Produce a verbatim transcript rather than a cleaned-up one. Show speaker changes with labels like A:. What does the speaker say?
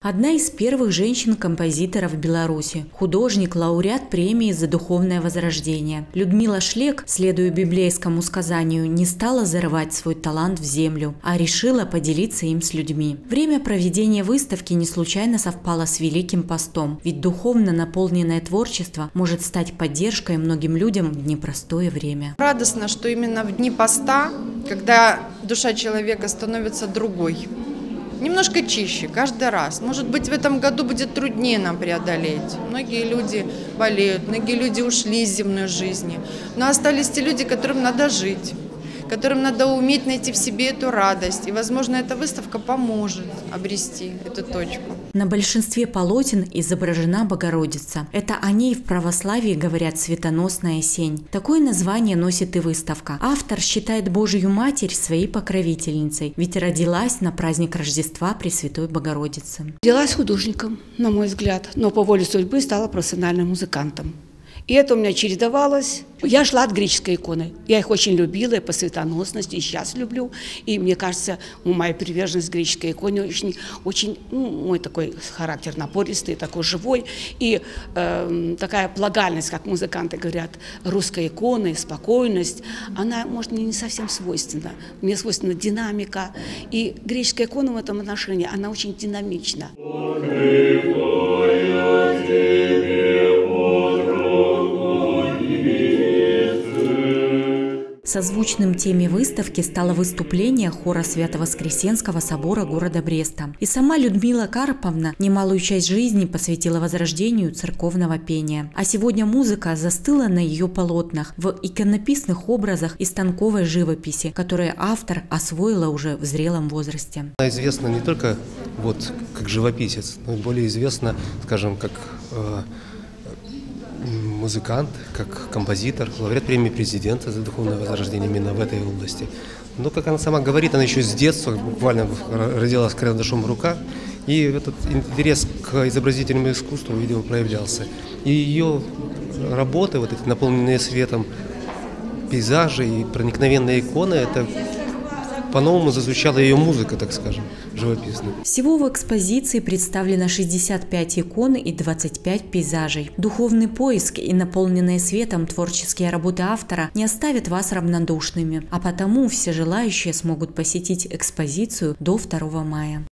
A: Одна из первых женщин-композиторов Беларуси, художник, лауреат премии за духовное возрождение. Людмила Шлек, следуя библейскому сказанию, не стала зарывать свой талант в землю, а решила поделиться им с людьми. Время проведения выставки не случайно совпало с Великим постом, ведь духовно наполненное творчество может стать поддержкой многим людям в непростое время.
B: Радостно, что именно в дни поста, когда душа человека становится другой, немножко чище каждый раз. Может быть, в этом году будет труднее нам преодолеть. Многие люди болеют, многие люди ушли из земной жизни. Но остались те люди, которым надо жить, которым надо уметь найти в себе эту радость. И, возможно, эта выставка поможет обрести эту точку.
A: На большинстве полотен изображена Богородица. Это о ней в православии говорят «светоносная сень». Такое название носит и выставка. Автор считает Божию Матерь своей покровительницей, ведь родилась на праздник Рождества Пресвятой Богородицы.
C: Родилась художником, на мой взгляд, но по воле судьбы стала профессиональным музыкантом. И это у меня чередовалось. Я шла от греческой иконы. Я их очень любила и по светоносности, и сейчас люблю. И мне кажется, моя приверженность к греческой иконе очень, очень ну, мой такой характер напористый, такой живой. И э, такая плагальность, как музыканты говорят, русской иконы, спокойность, она, может, мне не совсем свойственна. Мне свойственна динамика. И греческая икона в этом отношении, она очень динамична.
A: Созвучным теме выставки стало выступление хора Свято-Воскресенского собора города Бреста. И сама Людмила Карповна немалую часть жизни посвятила возрождению церковного пения. А сегодня музыка застыла на ее полотнах, в иконописных образах и станковой живописи, которые автор освоила уже в зрелом возрасте.
D: Она известна не только вот, как живописец, но и более известна, скажем, как э, музыкант, как композитор, лауреат премии президента за духовное возрождение именно в этой области. Но, как она сама говорит, она еще с детства буквально родилась с карандашом в руках, и этот интерес к изобразительному искусству, видимо, проявлялся. И ее работы, вот эти наполненные светом пейзажи и проникновенные иконы, это по-новому зазвучала ее музыка, так скажем, живописная.
A: Всего в экспозиции представлено шестьдесят пять икон и двадцать пять пейзажей. Духовный поиск и наполненные светом творческие работы автора не оставят вас равнодушными, а потому все желающие смогут посетить экспозицию до второго мая.